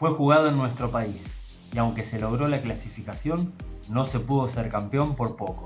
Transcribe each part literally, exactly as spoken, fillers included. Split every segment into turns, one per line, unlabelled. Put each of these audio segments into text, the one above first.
fue jugado en nuestro país y aunque se logró la clasificación, no se pudo ser campeón por poco.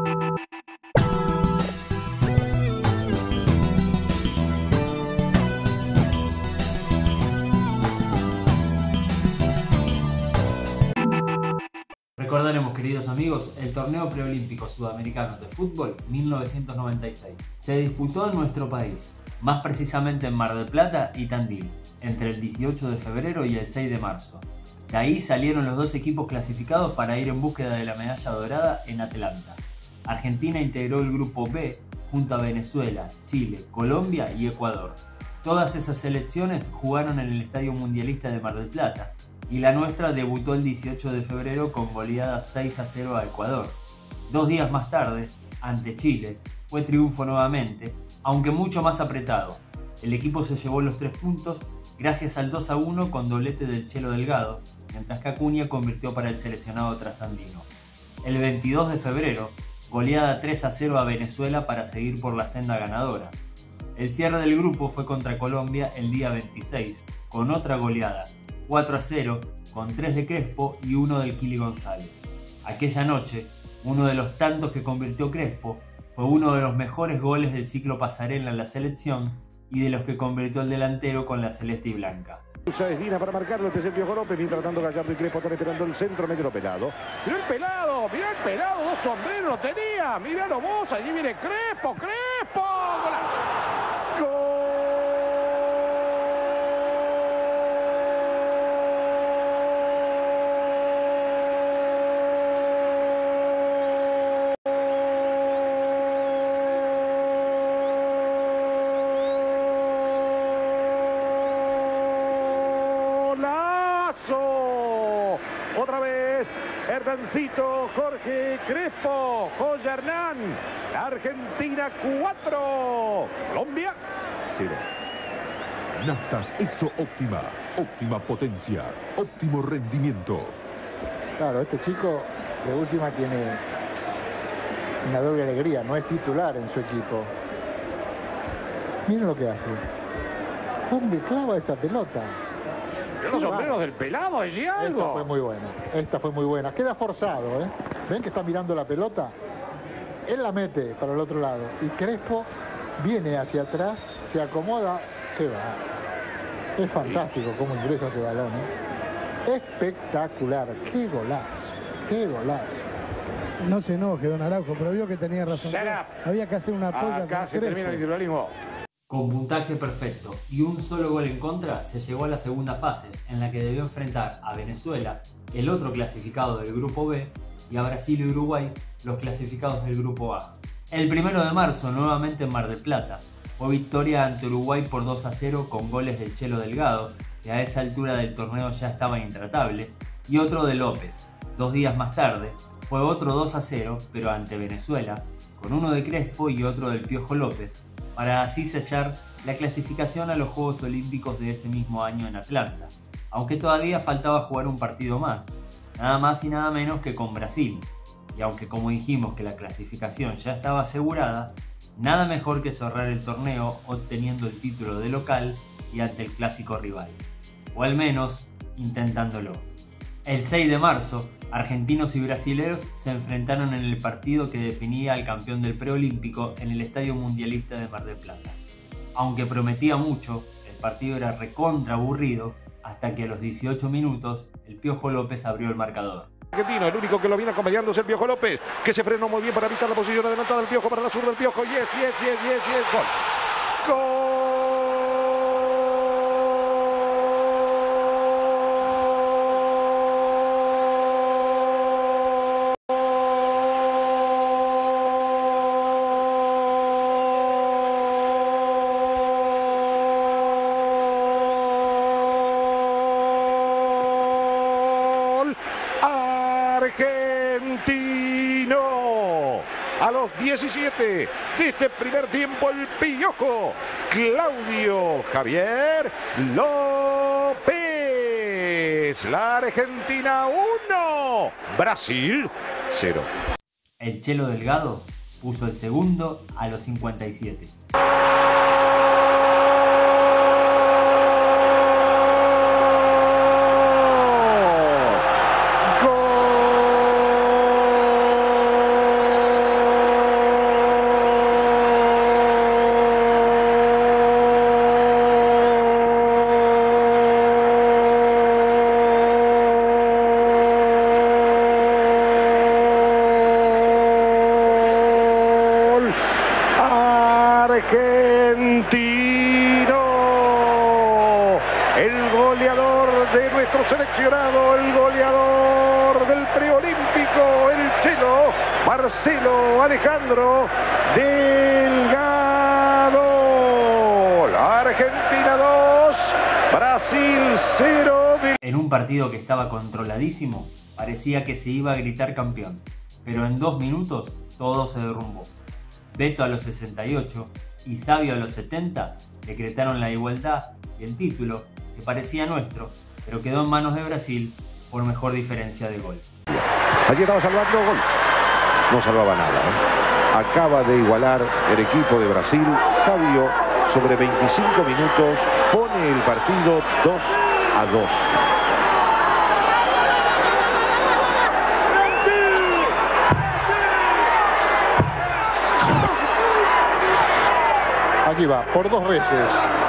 Recordaremos, queridos amigos, el torneo preolímpico sudamericano de fútbol mil novecientos noventa y seis. Se disputó en nuestro país, más precisamente en Mar del Plata y Tandil, entre el dieciocho de febrero y el seis de marzo. De ahí salieron los dos equipos clasificados para ir en búsqueda de la medalla dorada en Atlanta. Argentina integró el grupo B junto a Venezuela, Chile, Colombia y Ecuador. Todas esas selecciones jugaron en el Estadio Mundialista de Mar del Plata, y la nuestra debutó el dieciocho de febrero con goleada seis a cero a Ecuador. Dos días más tarde, ante Chile, fue triunfo nuevamente, aunque mucho más apretado. El equipo se llevó los tres puntos gracias al dos a uno con doblete del Chelo Delgado, mientras que Acuña convirtió para el seleccionado trasandino. El veintidós de febrero, goleada tres a cero a Venezuela para seguir por la senda ganadora. El cierre del grupo fue contra Colombia el día veintiséis, con otra goleada, cuatro a cero, con tres de Crespo y uno del Kili González. Aquella noche, uno de los tantos que convirtió Crespo fue uno de los mejores goles del ciclo Pasarela en la selección y de los que convirtió el delantero con la celeste y blanca.
Es Dina para marcarlo, este es el Piojo López, mientras tanto Gallardo y Crespo están esperando el centro, medio pelado. Mirá el pelado, mirá el pelado, dos sombreros tenía, miralo vos, allí viene Crespo, Crespo. ¡Gol! Otra vez, Hernancito, Jorge Crespo, José Hernán, Argentina cuatro, Colombia cero.
Naftas Exo Óptima, óptima potencia, óptimo rendimiento.
Claro, este chico de última tiene una doble alegría, no es titular en su equipo. Miren lo que hace. ¿Dónde clava esa pelota?
Los sombreros del pelado, allí algo.
Esta fue muy buena, esta fue muy buena. Queda forzado, ¿eh? ¿Ven que está mirando la pelota? Él la mete para el otro lado. Y Crespo viene hacia atrás, se acomoda, se va. Es fantástico cómo ingresa ese balón, ¿eh? Espectacular. ¡Qué golazo! ¡Qué golazo!
No se enoje, don Araujo, pero vio que tenía razón. Había que hacer una apoyo.
Acá se termina el titularismo.
Con puntaje perfecto y un solo gol en contra, se llegó a la segunda fase, en la que debió enfrentar a Venezuela, el otro clasificado del grupo B, y a Brasil y Uruguay, los clasificados del grupo A. El primero de marzo, nuevamente en Mar del Plata, fue victoria ante Uruguay por dos a cero con goles del Chelo Delgado, que a esa altura del torneo ya estaba intratable, y otro de López. Dos días más tarde, fue otro dos a cero, pero ante Venezuela, con uno de Crespo y otro del Piojo López, para así sellar la clasificación a los Juegos Olímpicos de ese mismo año en Atlanta, aunque todavía faltaba jugar un partido más, nada más y nada menos que con Brasil, y aunque como dijimos que la clasificación ya estaba asegurada, nada mejor que cerrar el torneo obteniendo el título de local y ante el clásico rival, o al menos intentándolo. El seis de marzo, argentinos y brasileros se enfrentaron en el partido que definía al campeón del preolímpico en el Estadio Mundialista de Mar del Plata. Aunque prometía mucho, el partido era recontra aburrido hasta que a los dieciocho minutos el Piojo López abrió el marcador.
Argentino, el único que lo viene acompañando es el Piojo López, que se frenó muy bien para evitar la posición adelantada del Piojo para la zurda del Piojo. Yes, yes, yes, yes, yes, gol. ¡Gol! Argentino. A los diecisiete de este primer tiempo, el Piojo Claudio Javier López. La Argentina uno, Brasil cero.
El Chelo Delgado puso el segundo a los cincuenta y siete.
de nuestro seleccionado, el goleador del preolímpico, el chelo Marcelo Alejandro Delgado. La Argentina dos, Brasil cero. De...
En un partido que estaba controladísimo, parecía que se iba a gritar campeón, pero en dos minutos todo se derrumbó. Beto a los sesenta y ocho y Sabio a los setenta decretaron la igualdad y el título, que parecía nuestro, pero quedó en manos de Brasil por mejor diferencia de gol.
Allí estaba salvando gol. No salvaba nada, ¿eh? Acaba de igualar el equipo de Brasil. Sabio, sobre veinticinco minutos, pone el partido dos a dos.
Aquí va, por dos veces.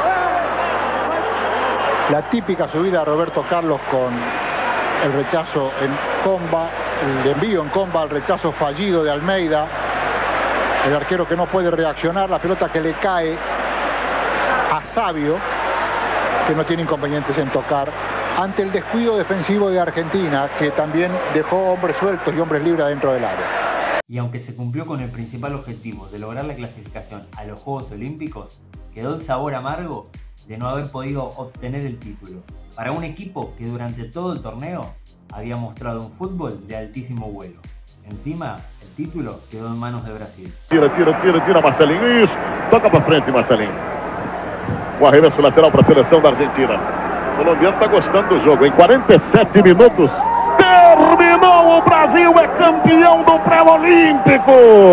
La típica subida de Roberto Carlos con el rechazo en comba, el envío en comba, el rechazo fallido de Almeida. El arquero que no puede reaccionar, la pelota que le cae a Sabio, que no tiene inconvenientes en tocar, ante el descuido defensivo de Argentina, que también dejó hombres sueltos y hombres libres dentro del área.
Y aunque se cumplió con el principal objetivo de lograr la clasificación a los Juegos Olímpicos, quedó el sabor amargo de no haber podido obtener el título, para un equipo que durante todo el torneo había mostrado un fútbol de altísimo vuelo. Encima, el título quedó en manos de Brasil.
Tira, tira, tira, tira Marcelinho, isso, toca para frente Marcelinho. O arremesso lateral para a seleção da Argentina. O colombiano está gostando do jogo, em quarenta e sete minutos. Terminou, o Brasil é campeão do pré-olímpico!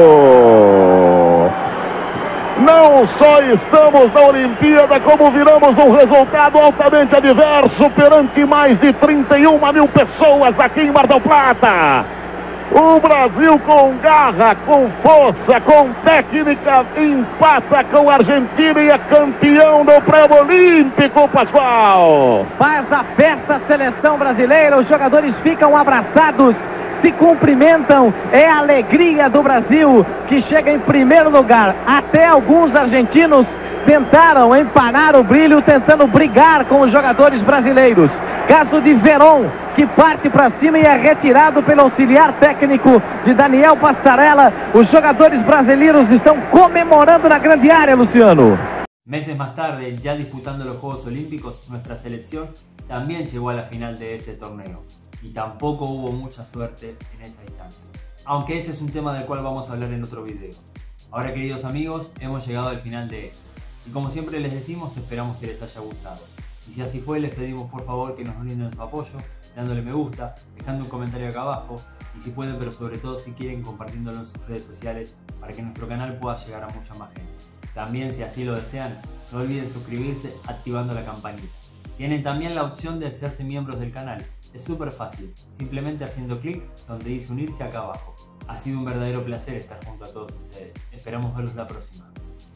Não só estamos na Olimpíada, como viramos um resultado altamente adverso perante mais de trinta e uma mil pessoas aqui em Mar del Plata. O Brasil com garra, com força, com técnica, empata com a Argentina e é campeão do pré-olímpico, Pascoal.
Faz a festa a seleção brasileira, os jogadores ficam abraçados, se cumprimentam, é a alegria do Brasil que chega em primeiro lugar. Até alguns argentinos tentaram empanar o brilho, tentando brigar com os jogadores brasileiros. Caso de Verón, que parte para cima e é retirado pelo auxiliar técnico de Daniel Passarella. Os jogadores brasileiros estão comemorando na grande área, Luciano.
Meses más tarde, ya disputando los Juegos Olímpicos, nuestra selección también llegó a la final de ese torneo. Y tampoco hubo mucha suerte en esa instancia. Aunque ese es un tema del cual vamos a hablar en otro video. Ahora, queridos amigos, hemos llegado al final de esto. Y como siempre les decimos, esperamos que les haya gustado. Y si así fue, les pedimos por favor que nos brinden su apoyo, dándole me gusta, dejando un comentario acá abajo, y si pueden, pero sobre todo si quieren, compartiéndolo en sus redes sociales para que nuestro canal pueda llegar a mucha más gente. También, si así lo desean, no olviden suscribirse activando la campanita. Tienen también la opción de hacerse miembros del canal. Es súper fácil, simplemente haciendo clic donde dice unirse acá abajo. Ha sido un verdadero placer estar junto a todos ustedes. Esperamos verlos la próxima.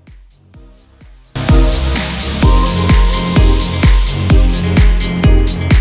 We'll be right back.